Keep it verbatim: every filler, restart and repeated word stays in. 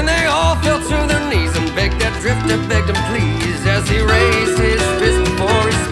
And they all fell to their knees and begged that drifter, begged him please, as he raised his fist before he